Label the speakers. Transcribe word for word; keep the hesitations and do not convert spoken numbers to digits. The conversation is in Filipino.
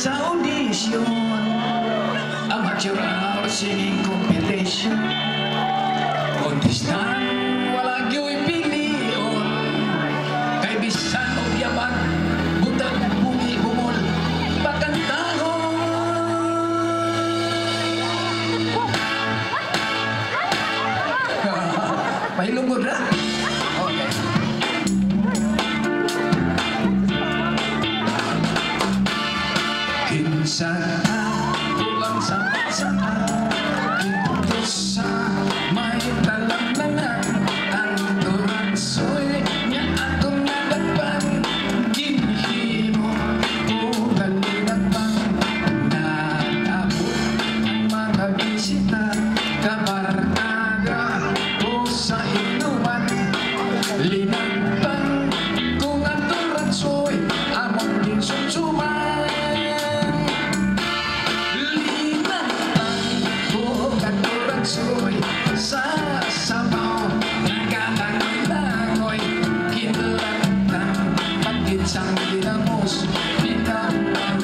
Speaker 1: sa audition, amateur hour singing competition. Kontestan, wala gyo'y piliyon, kay bisan o yaman, butang bungi bumol, pakantahon. May lungod na. Okay. Kinsa tulang sa pasaka, ito sa may talamnanan, ang turansoy niya atong nadagpan, ginhimo o galinagpang, natabot ang mga bisita, kabarkada o sa inuman, linagpang kung ang turansoy among ginsumsuman. Soy sa sabaw, nagkalangoy-langoy, kinalatan, pagkinsang ginamos, pinamang